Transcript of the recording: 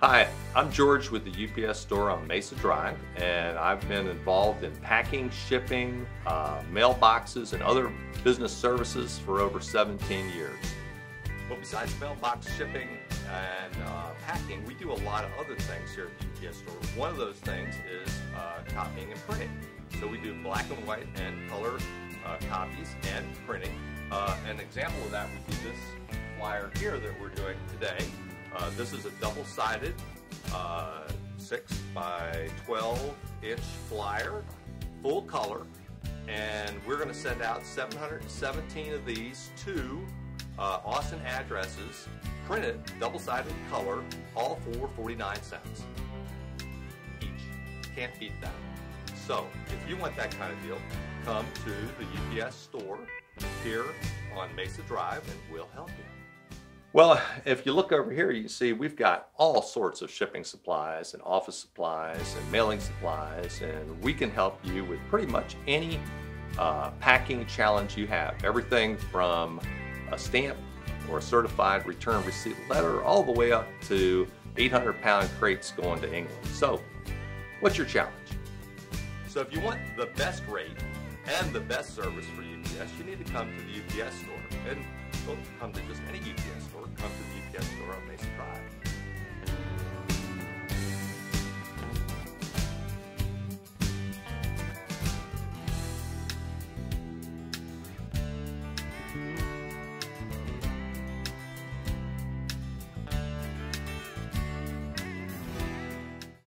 Hi, I'm George with the UPS store on Mesa Drive, and I've been involved in packing, shipping, mailboxes, and other business services for over 17 years. But besides mailbox shipping and packing, we do a lot of other things here at the UPS store. One of those things is copying and printing. So we do black and white and color copies and printing. An example of that would be this flyer here that we're doing today. This is a double-sided 6 by 12-inch flyer, full color, and we're going to send out 717 of these to Austin addresses, printed, double-sided color, all for 49 cents each. Can't beat that. So, if you want that kind of deal, come to the UPS store here on Mesa Drive and we'll help you. Well, if you look over here, you can see we've got all sorts of shipping supplies and office supplies and mailing supplies, and we can help you with pretty much any packing challenge you have. Everything from a stamp or a certified return receipt letter all the way up to 800-pound crates going to England. So, what's your challenge? So if you want the best rate and the best service for UPS, you need to come to the UPS store. And don't come to just any UPS store, come to the UPS store on Mesa Drive.